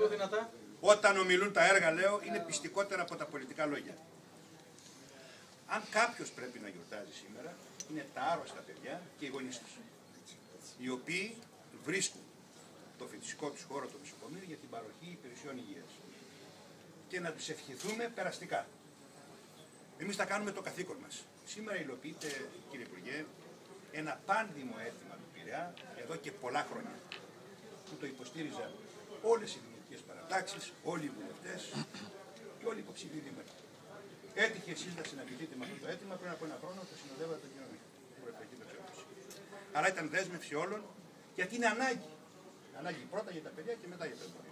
Πιο δυνατά. Όταν ομιλούν τα έργα, λέω, είναι πιστικότερα από τα πολιτικά λόγια. Αν κάποιος πρέπει να γιορτάζει σήμερα, είναι τα άρρωστα παιδιά και οι γονείς τους, οι οποίοι βρίσκουν το φυσικό τους χώρο, το νοσοκομείο, για την παροχή υπηρεσιών υγείας. Και να τους ευχηθούμε περαστικά. Εμείς θα κάνουμε το καθήκον μας. Σήμερα υλοποιείται, κύριε Υπουργέ, ένα πάνδημο αίτημα του Πειραιά εδώ και πολλά χρόνια, που το υποστήριζαν όλες οι δημοτικές παρατάξεις, όλοι οι βουλευτές και όλοι οι υποψήφοι δήμαρχοι. Έτυχε εσείς να συναντηθείτε με αυτό το αίτημα πριν από ένα χρόνο, το συνοδεύατε τον κύριο Μίχο. Αλλά ήταν δέσμευση όλων, γιατί είναι ανάγκη. Ανάγκη πρώτα για τα παιδιά και μετά για τα εμπορία.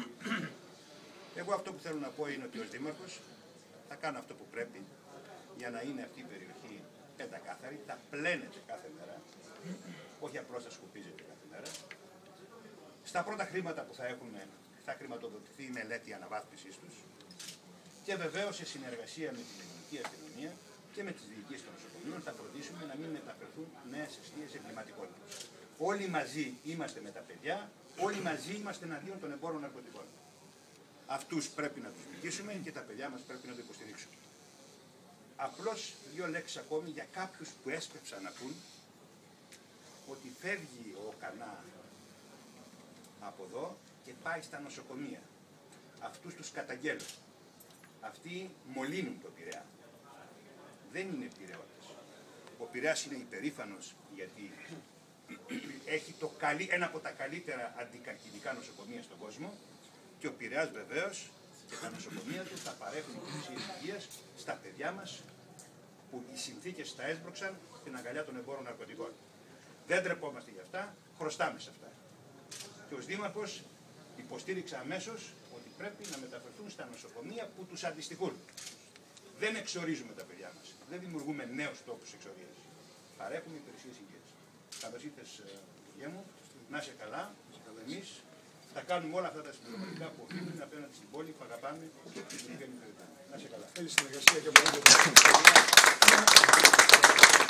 Εγώ αυτό που θέλω να πω είναι ότι ως δήμαρχος θα κάνω αυτό που πρέπει για να είναι αυτή η περιοχή πεντακάθαρη, θα πλένεται κάθε μέρα, όχι απλώς θα σκουπίζεται κάθε μέρα. Στα πρώτα χρήματα που θα έχουμε θα χρηματοδοτηθεί η μελέτη αναβάθμισης τους και βεβαίως σε συνεργασία με την ελληνική αστυνομία και με τις διοικήσεις των νοσοκομείων θα φροντίσουμε να μην μεταφερθούν νέες αιστείες εγκληματικότητας. Όλοι μαζί είμαστε με τα παιδιά, όλοι μαζί είμαστε εναντίον των εμπόρων ναρκωτικών. Αυτούς πρέπει να τους νικήσουμε και τα παιδιά μας πρέπει να το υποστηρίξουμε. Απλώς δύο λέξεις ακόμη για κάποιους που έσπευσαν να πούν ότι φεύγει ο Κανά από εδώ και πάει στα νοσοκομεία. Αυτούς τους καταγγέλλω. Αυτοί μολύνουν τον Πειραιά. Δεν είναι Πειραιώτες. Ο Πειραιάς είναι υπερήφανος γιατί έχει ένα από τα καλύτερα αντικαρκινικά νοσοκομεία στον κόσμο και ο Πειραιάς βεβαίως και τα νοσοκομεία του θα παρέχουν υπηρεσίες υγείας στα παιδιά μας που οι συνθήκες τα έσπρωξαν στην αγκαλιά των εμπόρων ναρκωτικών. Δεν τρεπόμαστε γι' αυτά, χρωστάμε σε αυτά. Και ως Δήμαρχος υποστήριξα αμέσως ότι πρέπει να μεταφερθούν στα νοσοκομεία που τους αντιστοιχούν. Δεν εξορίζουμε τα παιδιά μας. Δεν δημιουργούμε νέους τόπους εξορίας. Παρέχουμε υπηρεσίες υγείας. Καλώς ήρθες, Υπουργέ μου. Να είσαι καλά. Εμείς θα κάνουμε όλα αυτά τα συμπληρωματικά που οφείλουν απέναντι στην πόλη που αγαπάμε και την οποία είναι. Να είσαι καλά. Θέλει συνεργασία και